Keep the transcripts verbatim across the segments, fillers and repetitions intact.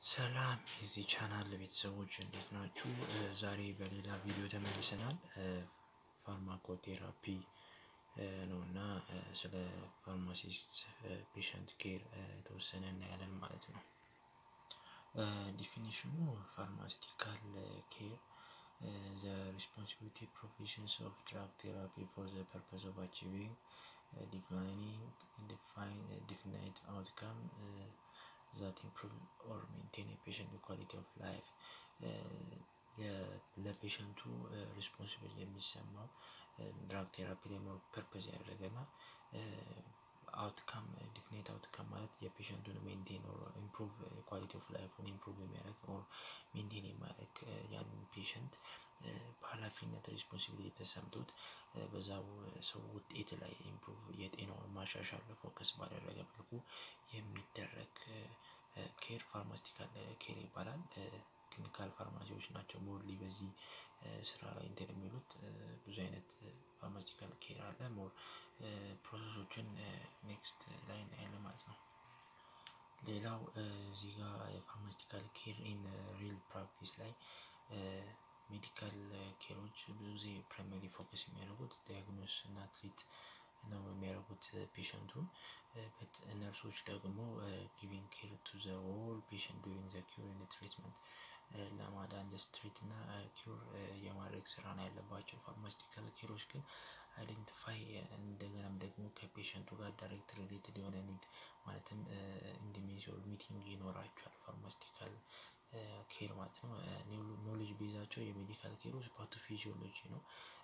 ሰላም የዚህ ቻናል ቤተሰቦች እንዴት ናችሁ? ዛሬ በሌላ ቪዲዮ ተመልሰናል። ፋርማኮቴራፒ ነውና ስለ ፋርማሲስት ፔሸንት ኬር ተወሰነ እናያለን ማለት ነው። ዲፊኒሽኑ ፋርማሲቲካል ኬር the responsibility provisions of drug therapy for the purpose of achieving declining defined definite outcome uh, that improve or maintain a patient quality of life. ለፔሸንቱ ሪስፖንሲብል የሚሰማው ድራግ ቴራፒ ላይ ሞር ፐርፐዝ ያደረገና አውትካም ዲፊኒት አውትካም ማለት የፔሸንቱን ሜንቴን ኦር ኢምፕሩቭ ኳሊቲ ኦፍ ላይፉን ኢምፕሩቭ የሚያደርግ ኦር ሜንቴን የሚያደርግ ያንን ፔሸንት በኃላፊነት ሪስፖንሲቢሊቲ ተሰምቶት በዛው ሰው ውጤት ላይ ኢምፕሩቭ የጤናውን ማሻሻል ፎከስ ባደረገ መልኩ የሚደረግ ኬር ፋርማሲቲካል ኬር ይባላል። ክሊኒካል ፋርማሲዎች ናቸው ሞርሊ በዚህ ስራ ላይ እንትን የሚሉት ብዙ አይነት ፋርማሲቲካል ኬር አለ። ሞር ፕሮሰሶችን ኔክስት ላይ እናያለን ማለት ነው። ሌላው እዚህ ጋር የፋርማሲቲካል ኬር ኢን ሪል ፕራክቲስ ላይ ሜዲካል ኬሮች ብዙ ጊዜ ፕራይመሪ ፎከስ የሚያደርጉት ዲያግኖስ እና ትሪት ነው የሚያደርጉት ፔሸንቱን በት ነርሶች ደግሞ ጊቪንግ ኬር ቱ ዘ ሆል ፔሸንት ዱሪንግ ዘ ኪር ኤንድ ትሪትመንት ለማዳን ስትሪት እና ኪር የማድረግ ስራ ነው ያለባቸው። ፋርማሲቲካል ኬሮች ግን አይደንቲፋይ እንደገናም ደግሞ ከፔሸንቱ ጋር ዳይሬክት ሪሌትድ የሆነ ኒድ ማለትም ኢንዲቪዥዋል ሚቲንግ ይኖራቸዋል ፋርማሲቲካል ኬር ማለት ነው። ኖሌጅ ቤዛቸው የሜዲካል ኬሮች ፓቶፊዚዮሎጂ ነው።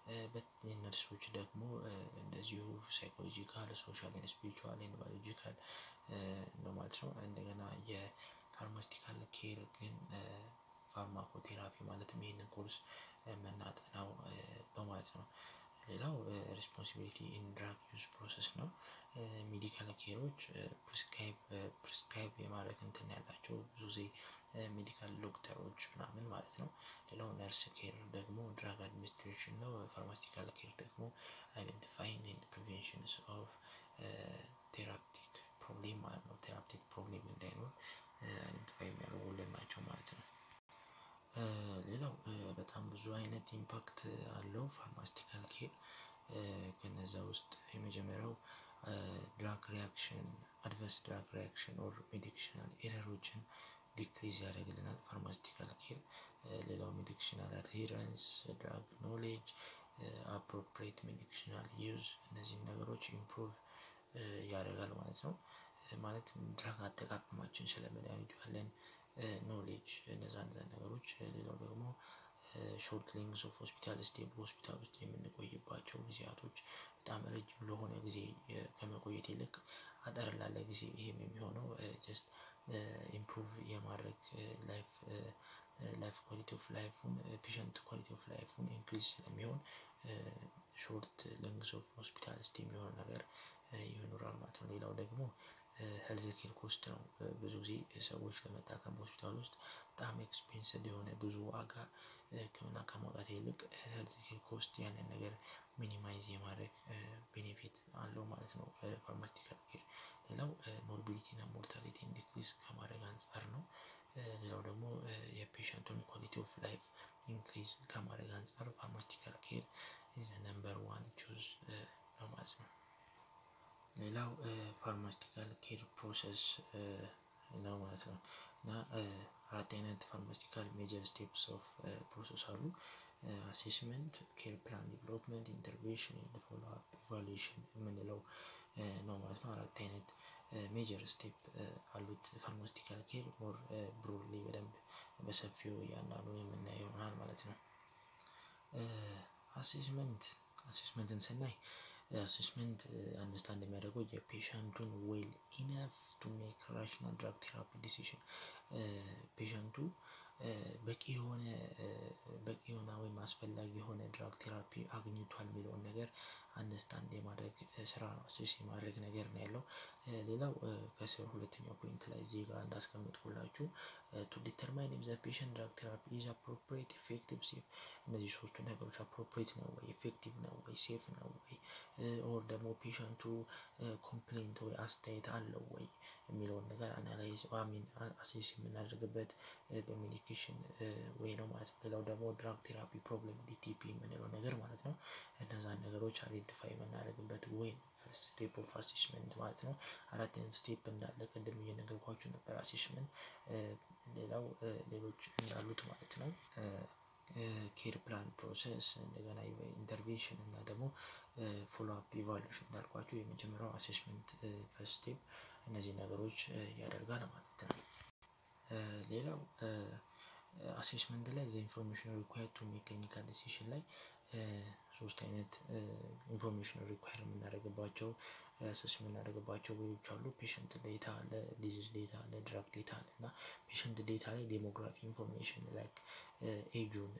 በነርሶች ደግሞ እንደዚሁ ሳይኮሎጂካል ሶሻል ኤንድ ስፒሪቹዋል ኤንድ ባዮሎጂካል ነው ማለት ነው። እንደገና የፋርማሲቲካል ኬር ግን ፋርማኮቴራፒ ማለትም ይሄንን ኮርስ መናጠናው በማለት ነው። ሌላው ሪስፖንሲቢሊቲ ኢን ድራግ ዩዝ ፕሮሰስ ነው። ሜዲካል ኬሮች ፕሪስክራይብ ፕሪስክራይብ የማድረግ እንትን ያላቸው ብዙ ጊዜ ሜዲካል ዶክተሮች ምናምን ማለት ነው። ሌላው ነርስ ኬር ደግሞ ድራግ አድሚኒስትሬሽን ነው። ፋርማሲቲካል ኬር ደግሞ አይደንቲፋይንግ ኤንድ ፕሪቬንሽንስ ኦፍ ቴራፒቲክ ፕሮብሌም ማለት ነው። ቴራፒቲክ ፕሮብሌም እንዳይኖር አይደንቲፋይ የሚያደርጉልን ናቸው ማለት ነው። ሌላው በጣም ብዙ አይነት ኢምፓክት አለው ፋርማሲቲካል ኬር። ከነዛ ውስጥ የመጀመሪያው ድራግ ሪአክሽን አድቨርስ ድራግ ሪአክሽን ኦር ሜዲኬሽናል ኤረሮችን ዲክሪዝ ያደርግልናል ፋርማሲቲካል ኬር። ሌላው ሜዲኬሽናል አድሄረንስ ድራግ ኖሌጅ አፕሮፕሪየት ሜዲኬሽናል ዩዝ እነዚህን ነገሮች ኢምፕሩቭ ያደርጋል ማለት ነው። ማለት ድራግ አጠቃቀማችን ስለ መድኃኒቱ ያለን ኖሌጅ እነዛ እነዛ ነገሮች። ሌላው ደግሞ ሾርት ሌንግዝ ኦፍ ሆስፒታል ስቴይ በሆስፒታል ውስጥ የምንቆይባቸው ጊዜያቶች በጣም ረጅም ለሆነ ጊዜ ከመቆየት ይልቅ አጠር ላለ ጊዜ ይሄም የሚሆነው ጀስት ኢምፕሩቭ የማድረግ ላይፍ ላይፍ ኳሊቲ ኦፍ ላይፉን ፔሸንት ኳሊቲ ኦፍ ላይፉን ኢንክሪዝ ስለሚሆን ሾርት ሌንግዝ ኦፍ ሆስፒታል ስቴይ የሚሆን ነገር ይኖራል ማለት ነው። ሌላው ደግሞ ሄልዝ ኬር ኮስት ነው። ብዙ ጊዜ ሰዎች ለመታከም በሆስፒታል ውስጥ በጣም ኤክስፔንሲቭ የሆነ ብዙ ዋጋ ህክምና ከማውጣት ይልቅ ሄልዝ ኬር ኮስት ያንን ነገር ሚኒማይዝ የማድረግ ቤኔፊት አለው ማለት ነው ፋርማሲቲካል ኬር። ሌላው ሞርቢዲቲ እና ሞርታሊቲ ዲክሪዝ ከማድረግ አንፃር ነው። ሌላው ደግሞ የፔሸንቱን ኳሊቲ ኦፍ ላይፍ ኢንክሪዝ ከማድረግ አንፃር ፋርማሲቲካል ኬር ኢዝ ነምበር ዋን ቹዝ ነው ማለት ነው። ሌላው ፋርማሲቲካል ኬር ፕሮሰስ ነው ማለት ነው። እና አራት አይነት ፋርማሲቲካል ሜጀር ስቴፕስ ኦፍ ፕሮሰስ አሉ። አሴስመንት ኬር ፕላን ዲቨሎፕመንት ኢንተርቬንሽን ኤንድ ፎሎ አፕ ኢቫሉዌሽን የምንለው ነው ማለት ነው። አራት አይነት ሜጀር ስቴፕ አሉት ፋርማሲቲካል ኬር። ሞር ብሮድሊ በደንብ በሰፊው እያንዳንዱን የምናየው ይሆናል ማለት ነው። አሴስመንት አሴስመንትን ስናይ አሴስመንት አንደርስታንድ የሚያደርገው የፔሸንቱን ዌል ኢነፍ ቱ ሜክ ራሽናል ድራግ ቴራፒ ዲሲዥን ፔሸንቱ በቂ የሆነ በቂ የሆነ ወይም አስፈላጊ የሆነ ድራግ ቴራፒ አግኝቷል የሚለውን ነገር አንደርስታንድ የማድረግ ስራ ነው አሴስ የማድረግ ነገር ነው ያለው። ሌላው ከስር ሁለተኛው ፖይንት ላይ እዚህ ጋር እንዳስቀምጥኩላችሁ ቱ ዲተርማይን ኢፍ ዘ ፔሸንት ድራግ ቴራፒ ኢዝ አፕሮፕሪየት ኢፌክቲቭ ሴፍ እነዚህ ሶስቱ ነገሮች አፕሮፕሪየት ነው ወይ ኢፌክቲቭ ነው ወይ ሴፍ ነው ወይ ኦር ደግሞ ፔሸንቱ ኮምፕሌንት ወይ አስተያየት አለው ወይ የሚለውን ነገር አናላይዝ አሚን አሴስ የምናደርግበት በሜዲኬሽን ወይ ነው ማለት ነው። ሌላው ደግሞ ድራግ ቴራፒ ፕሮብለም ዲቲፒ የምንለው ነገር ማለት ነው። እነዛን ነገሮች አይደንቲፋይ የምናደርግበት ወይ ፈርስት ስቴፕ ኦፍ አሴስመንት ማለት ነው። አራተኛ ስቴፕ እንዳለ ቅድም እየነገርኳችሁ ነበር አሴስመንት። ሌላው ሌሎች እንዳሉት ማለት ነው። ኬር ፕላን ፕሮሰስ እንደገና ኢንተርቬንሽን እና ደግሞ ፎሎ አፕ ኢቫሉዌሽን እንዳልኳችሁ የመጀመሪያው አሴስመንት ፈርስት ስቴፕ እነዚህ ነገሮች ያደርጋል ማለት ነው። ሌላው አሴስመንት ላይ ዘ ኢንፎርሜሽን ሪኳየርድ ቱ ሜክ ክሊኒካል ዲሲዥን ላይ ሶስት አይነት ኢንፎርሜሽን ሪኳየር የምናደርግባቸው አሴስ የምናደርግባቸው ወይዎች አሉ። ፔሸንት ዴታ አለ፣ ዲዚዝ ዴታ አለ፣ ድራግ ዴታ አለ እና ፔሸንት ዴታ ላይ ዴሞግራፊ ኢንፎርሜሽን ላይክ ኤጁን፣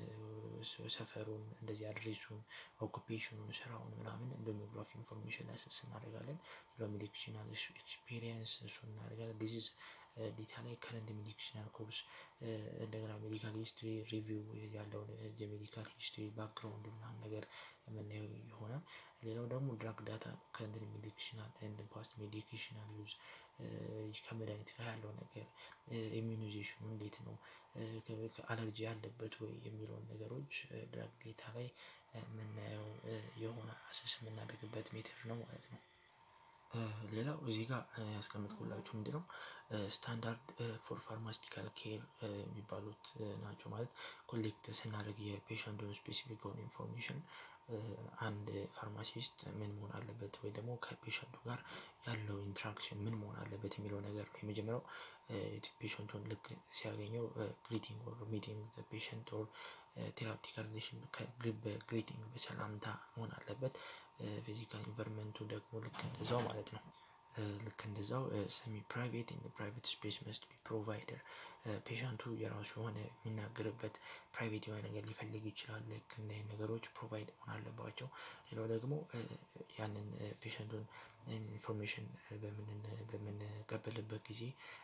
ሰፈሩን፣ እንደዚህ አድሬሱን፣ ኦኩፔሽኑን፣ ስራውን ምናምን ዴሞግራፊ ኢንፎርሜሽን አሴስ እናደርጋለን። ሜዲኬሽናል ኤክስፒሪየንስ እሱን እናደርጋለን። ዲዚዝ ዴታ ላይ ከረንት ሜዲኬሽናል ኮርስ እንደገና ሜዲካል ሂስትሪ ሪቪው ያለውን የሜዲካል ሂስትሪ ባክግራውንድ ምናምን ነገር የምናየው ይሆናል። ሌላው ደግሞ ድራግ ዳታ ከረንት ሜዲኬሽናል ኤንድ ፓስት ሜዲኬሽናል ዩዝ ከመድኃኒት ጋር ያለው ነገር ኢሚዩናይዜሽኑ እንዴት ነው፣ አለርጂ ያለበት ወይ የሚለውን ነገሮች ድራግ ዴታ ላይ የምናየው የሆነ አሰስ የምናደርግበት ሜተድ ነው ማለት ነው። ሌላው እዚህ ጋር ያስቀምጥኩላችሁ ምንድነው ስታንዳርድ ፎር ፋርማሲቲካል ኬር የሚባሉት ናቸው ማለት ኮሌክት ስናደርግ የፔሸንቱን ስፔሲፊክ የሆነ ኢንፎርሜሽን አንድ ፋርማሲስት ምን መሆን አለበት ወይ ደግሞ ከፔሸንቱ ጋር ያለው ኢንተራክሽን ምን መሆን አለበት የሚለው ነገር ነው። የመጀመሪያው ፔሸንቱን ልክ ሲያገኘው ግሪቲንግ ኦር ሚቲንግ ዘ ፔሸንት ኦር ቴራፒቲካል ሪሌሽን ግሪቲንግ በሰላምታ መሆን አለበት። ፊዚካል ኢንቫይሮንመንቱ ደግሞ ልክ እንደዛው ማለት ነው። ልክ እንደዛው ሰሚ ፕራይቬት ኢን ፕራይቬት ስፔስ መስት ቢ ፕሮቫይደር ፔሸንቱ የራሱ የሆነ የሚናገርበት ፕራይቬት የሆነ ነገር ሊፈልግ ይችላል። ልክ እነዚህ ነገሮች ፕሮቫይድ መሆን አለባቸው። ሌላው ደግሞ ያንን ፔሸንቱን ኢንፎርሜሽን በምን በምንቀበልበት ጊዜ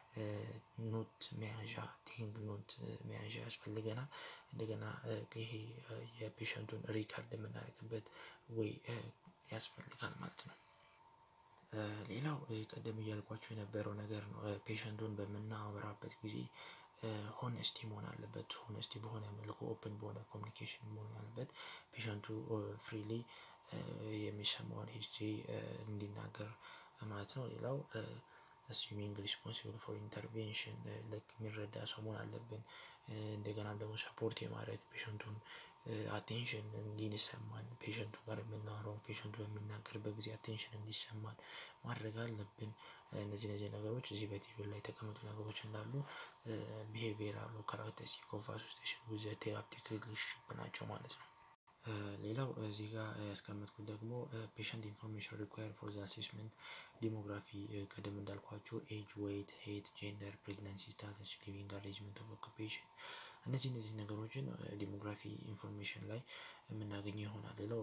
ኖት መያዣ ቴኪንግ ኖት መያዣ ያስፈልገናል። እንደገና ይሄ የፔሸንቱን ሪከርድ የምናደርግበት ወይ ያስፈልጋል ማለት ነው። ሌላው ቀደም እያልኳችሁ የነበረው ነገር ነው። ፔሸንቱን በምናወራበት ጊዜ ሆነስቲ መሆን አለበት። ሆነስቲ በሆነ መልኩ ኦፕን በሆነ ኮሚኒኬሽን መሆን አለበት። ፔሸንቱ ፍሪሊ የሚሰማውን ሂስትሪ እንዲናገር ማለት ነው። ሌላው assuming responsible for intervention ልክ የሚረዳ ሰው መሆን አለብን። እንደገና ደግሞ ሰፖርት የማድረግ ፔሸንቱን አቴንሽን እንዲሰማን ፔሸንቱ ጋር የምናወራው ፔሸንቱ በሚናገርበት ጊዜ አቴንሽን እንዲሰማን ማድረግ አለብን። እነዚህ እነዚህ ነገሮች እዚህ በቴብል ላይ የተቀመጡ ነገሮች እንዳሉ ቢሄቪየራል ካራክተሪስቲክ ኦፍ አሶሲዬሽን ዊዝ ቴራፒውቲክ ሪሌሽንሺፕ ናቸው ማለት ነው። ሌላው እዚህ ጋር ያስቀመጥኩት ደግሞ ፔሸንት ኢንፎርሜሽን ሪኳየር ፎር ዘ አሴስመንት ዲሞግራፊ ቀደም እንዳልኳችሁ ኤጅ፣ ዌይት፣ ሄት፣ ጄንደር፣ ፕሬግናንሲ ስታተስ፣ ሊቪንግ አሬንጅመንት ኦፍ ኦኩፔሽን እነዚህ እነዚህ ነገሮችን ዲሞግራፊ ኢንፎርሜሽን ላይ የምናገኘው ይሆናል። ሌላው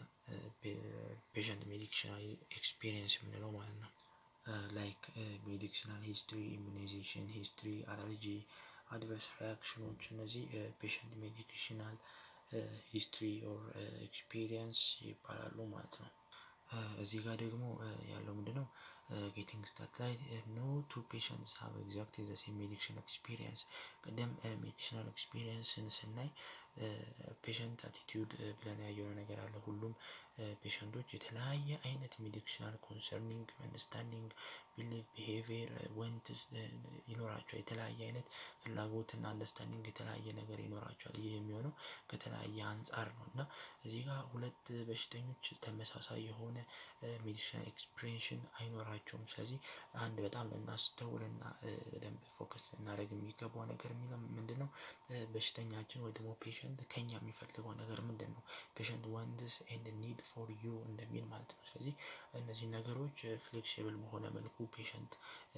ፔሸንት ሜዲኬሽናል ኤክስፒሪየንስ የምንለው ማለት ነው። ላይክ ሜዲኬሽናል ሂስትሪ፣ ኢሚዩናይዜሽን ሂስትሪ፣ አለርጂ፣ አድቨርስ ሪአክሽኖች እነዚህ ፔሸንት ሜዲኬሽናል ሂስትሪ ኦር ኤክስፒሪየንስ ይባላሉ ማለት ነው። እዚህ ጋር ደግሞ ያለው ምንድነው ጌቲንግ ስታርት ላይ ኖ ቱ ፔሸንትስ ሃቭ ኤግዛክትሊ ዘ ሴም ሜዲኬሽናል ኤክስፒሪየንስ ቀደም ሜዲኬሽናል ኤክስፒሪየንስን ስናይ ፔሸንት አቲቲዩድ ብለን ያየው ነገር አለ። ሁሉም ፔሸንቶች የተለያየ አይነት ሜዲኬሽናል ኮንሰርኒንግ አንደርስታንዲንግ ቢሊቭ ቢሄቪየር ወንት ይኖራቸዋል። የተለያየ አይነት ፍላጎትና አንደርስታንዲንግ የተለያየ ነገር ይኖራቸዋል። ይህ የሚሆነው ከተለያየ አንፃር ነው እና እዚህ ጋር ሁለት በሽተኞች ተመሳሳይ የሆነ ሜዲኬሽናል ኤክስፒሪየንስ አይኖራቸውም። ስለዚህ አንድ በጣም እናስተውልና በደንብ ፎከስ እናደርግ የሚገባው ነገር የሚለው ምንድነው በሽተኛችን ወይ ደግሞ ፔሸንት ከኛ የሚፈልገው ነገር ምንድነው ፔሸንት ዋንትስ ኤንድ ኒድ ፎር ዩ እንደሚል ማለት ነው። ስለዚህ እነዚህ ነገሮች ፍሌክሲብል በሆነ መልኩ ፔሸንት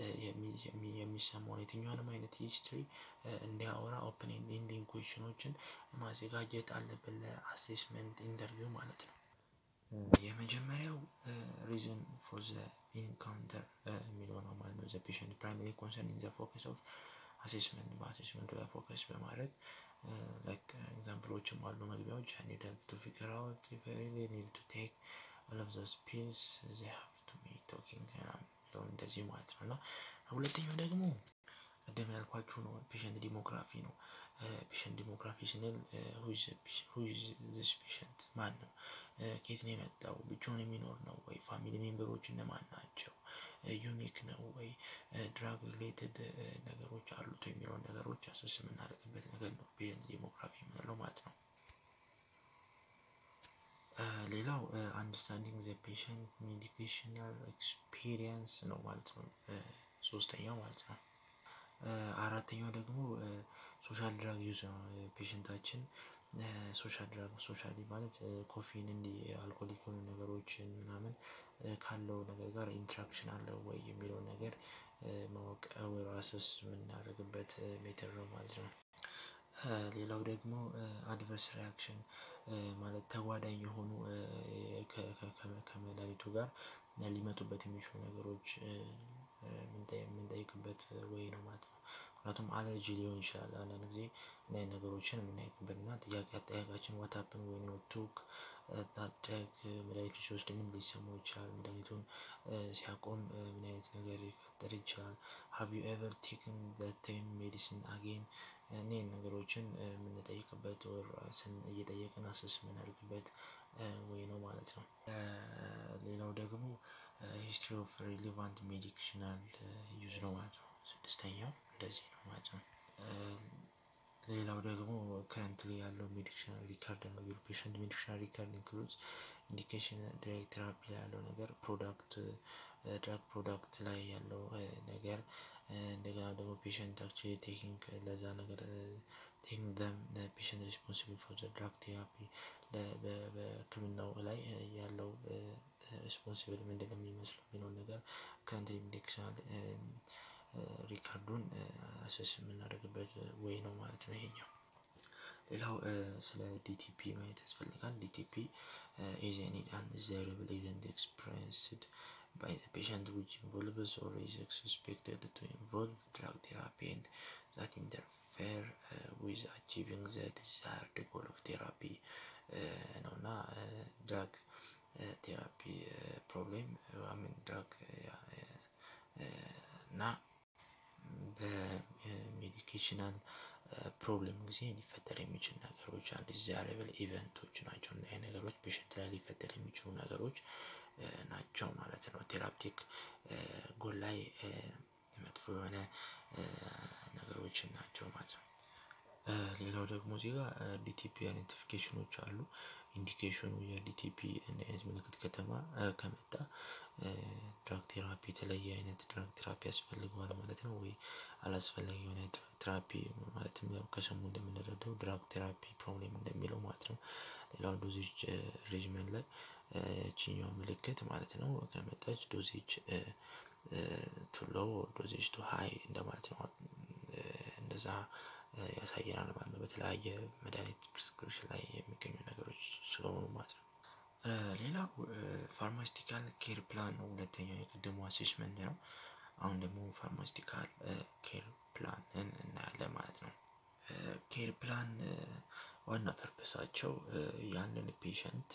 የሚሰማውን የትኛውንም አይነት ሂስትሪ እንዲያወራ ኦፕን ኤንዲንግ ኩዌስችኖችን ማዘጋጀት አለብን ለአሴስመንት ኢንተርቪው ማለት ነው። የመጀመሪያው reason for the encounter የሚለው ነው ማለት ነው። the patient primary concern in the focus of assessment በአሴስመንቱ ላይ ፎከስ በማድረግ like ኤግዛምፕሎችም አሉ መግቢያዎች I need help to figure out if I really need to take all of those pills they have to be talking የሚለው እንደዚህ ማለት ነው። እና ሁለተኛው ደግሞ ቅድም ያልኳችሁ ነው ፔሸንት ዲሞግራፊ ነው። ፔሸንት ዲሞግራፊ ስንል who is who is this patient ማን ነው፣ ከየት ነው የመጣው፣ ብቻውን የሚኖር ነው ወይ፣ ፋሚሊ ሜምበሮች እነማን ናቸው፣ ዩኒክ ነው ወይ፣ ድራግ ሪሌትድ ነገሮች አሉት የሚለውን ነገሮች አሰስ የምናደርግበት ነገር ነው ፔሸንት ዲሞግራፊ የምንለው ማለት ነው። ሌላው አንደርስታንዲንግ ዘ ፔሸንት ሜዲኬሽናል ኤክስፒሪየንስ ነው ማለት ነው ሶስተኛው ማለት ነው። አራተኛው ደግሞ ሶሻል ድራግ ዩዝ ነው። ፔሸንታችን ሶሻል ድራግ ሶሻሊ ማለት ኮፊን እንዲ አልኮሊክ የሆኑ ነገሮችን ምናምን ካለው ነገር ጋር ኢንተራክሽን አለው ወይ የሚለው ነገር ማወቅ ወይ አሰስ የምናደርግበት ሜተድ ነው ማለት ነው። ሌላው ደግሞ አድቨርስ ሪአክሽን ማለት ተጓዳኝ የሆኑ ከመድኃኒቱ ጋር ሊመጡበት የሚችሉ ነገሮች የምንጠይቅበት ወይ ነው ማለት ነው። ምክንያቱም አለርጂ ሊሆን ይችላል አንዳንድ ጊዜ እነዚህ ነገሮችን የምናይበት እና ጥያቄ አጠያየቃችን what happened when you took that drug መድኃኒቱን ሲወስድ ምን ሊሰማው ይችላል፣ መድኃኒቱን ሲያቆም ምን አይነት ነገር ሊፈጠር ይችላል፣ have you ever taken that same medicine again እነዚህን ነገሮችን የምንጠይቅበት ወይ ራስን እየጠየቅን አሰስ የምናደርግበት ወይ ነው ማለት ነው። ሌላው ደግሞ history of relevant medicinal use ነው ማለት ነው ስድስተኛው እንደዚህ ነው ማለት ነው። ሌላው ደግሞ currently ያለው ሜዲኬሽናል ሪከርድ ነው። your patient medicinal record includes indication drug therapy ያለው ነገር ፕሮዳክት ድራግ ፕሮዳክት ላይ ያለው ነገር እንደገና ደግሞ patient actually taking ለዛ ነገር taking them the patient responsible for the drug therapy በህክምናው ላይ ያለው ሪስፖንሲብል ምንድነው የሚመስለው የሚለውን ነገር currently medicinal ሪከርዱን አሰስ የምናደርግበት ወይ ነው ማለት ነው ይሄኛው። ሌላው ስለ ዲቲፒ ማየት ያስፈልጋል። ዲቲፒ is any undesirable event experienced by the patient which involves or is suspected to involve drug therapy and that interfere uh, with achieving the desired goal of therapy ነው እና ድራግ ቴራፒ ፕሮብሌም I mean drug እና በሜዲኬሽናል ፕሮብሌም ጊዜ ሊፈጠር የሚችል ነገሮች undesirable ኢቨንቶች ናቸው። እና ይሄ ነገሮች ፔሸንት ላይ ሊፈጠር የሚችሉ ነገሮች ናቸው ማለት ነው። ቴራፒቲክ ጎል ላይ መጥፎ የሆነ ነገሮች ናቸው ማለት ነው። ሌላው ደግሞ እዚህ ጋር ዲቲፒ አይደንቲፊኬሽኖች አሉ። ኢንዲኬሽኑ የዲቲፒ እና አይነት ምልክት ከተማ ከመጣ ድራግ ቴራፒ የተለየ አይነት ድራግ ቴራፒ ያስፈልገዋል ማለት ነው ወይ አላስፈላጊ የሆነ ድራግ ቴራፒ ማለትም ያው ከስሙ እንደምንረዳው ድራግ ቴራፒ ፕሮብሌም እንደሚለው ማለት ነው። ሌላው ዶዜጅ ሬጅመንት ላይ እቺኛው ምልክት ማለት ነው ከመጣች ዶዜጅ ቱ ሎው ዶዜጅ ቱ ሃይ እንደማለት ነው። እንደዛ ያሳየናል ማለት ነው በተለያየ መድኃኒት ፕሪስክሪፕሽን ላይ የሚገኙ ነገሮች ስለሆኑ ማለት ነው። ሌላው ፋርማሲቲካል ኬር ፕላን ነው። ሁለተኛው የቅድሙ አሴስመንት ነው። አሁን ደግሞ ፋርማሲቲካል ኬር ፕላን እናያለን ማለት ነው። ኬር ፕላን ዋና ፐርፐሳቸው ያንን ፔሸንት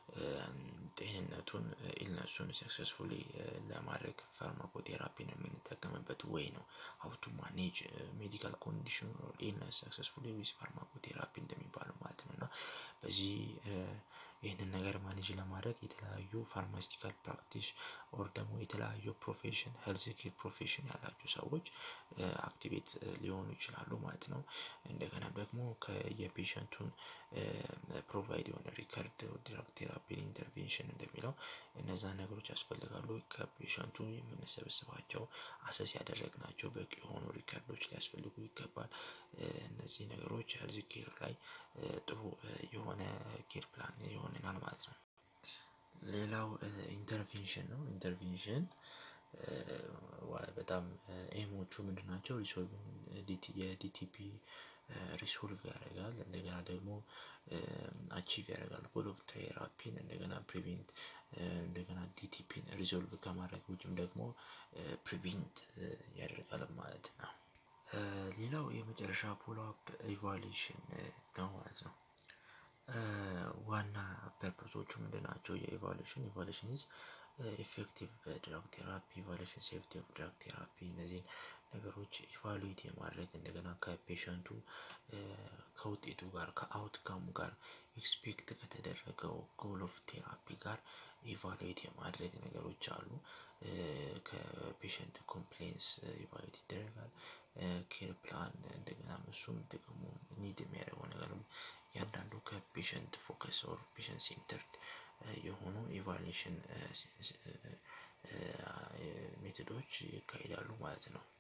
ጤንነቱን ኢልነሱን ሰክሰስፉሊ ለማድረግ ፋርማኮቴራፒን የምንጠቀምበት ወይ ነው። how to manage medical condition or illness successfully with pharmacotherapy እንደሚባለው ማለት ነው። እና በዚህ ይህንን ነገር ማኔጅ ለማድረግ የተለያዩ ፋርማሲቲካል ፕራክቲስ ኦር ደግሞ የተለያዩ ፕሮፌሽን ሄልዝ ኬር ፕሮፌሽን ያላቸው ሰዎች አክቲቬት ሊሆኑ ይችላሉ ማለት ነው። እንደገና ደግሞ ከየፔሸንቱን ፕሮቫይድ የሆነ ሪከርድ ድራግ ቴራፒ ኢንተርቬንሽን እንደሚለው እነዛ ነገሮች ያስፈልጋሉ። ከፔሸንቱ የምንሰበስባቸው አሰስ ያደረግናቸው በቂ የሆኑ ሪከርዶች ሊያስፈልጉ ይገባል። እነዚህ ነገሮች ሄልዝ ኬር ላይ ጥሩ የሆነ ኬር ፕላን ይሆነናል ማለት ነው። ሌላው ኢንተርቬንሽን ነው። ኢንተርቬንሽን በጣም ኤሞቹ ምንድናቸው? ሪሶልቪንግ የዲቲፒ ሪሶልቭ ያደርጋል እንደገና ደግሞ አቺቭ ያደርጋል ጎል ኦፍ ቴራፒን እንደገና ፕሪቬንት እንደገና ዲቲፒን ሪዞልቭ ከማድረግ ውጭም ደግሞ ፕሪቬንት ያደርጋል ማለት ነው። ሌላው የመጨረሻ ፎሎ አፕ ኢቫሉዌሽን ነው ማለት ነው። ዋና ፐርፖዞቹ ምንድናቸው? የኢቫሉዌሽን ኢቫሉዌሽን ኢዝ ኢፌክቲቭ ድራግ ቴራፒ ኢቫሉዌሽን ሴፍቲ ኦፍ ድራግ ቴራፒ እነዚህን ነገሮች ኢቫሉዌት የማድረግ እንደገና ከፔሸንቱ ከውጤቱ ጋር ከአውትካሙ ጋር ኤክስፔክት ከተደረገው ጎል ኦፍ ቴራፒ ጋር ኢቫሉዌት የማድረግ ነገሮች አሉ። ከፔሸንት ኮምፕሌንስ ኢቫሉዌት ይደረጋል። ኬር ፕላን እንደገና እሱም ጥቅሙ ኒድ የሚያደርገው ነገር ያንዳንዱ ከፔሸንት ፎከስ ኦር ፔሸንት ሴንተርድ የሆኑ ኢቫሉዌሽን ሜቶዶች ይካሄዳሉ ማለት ነው።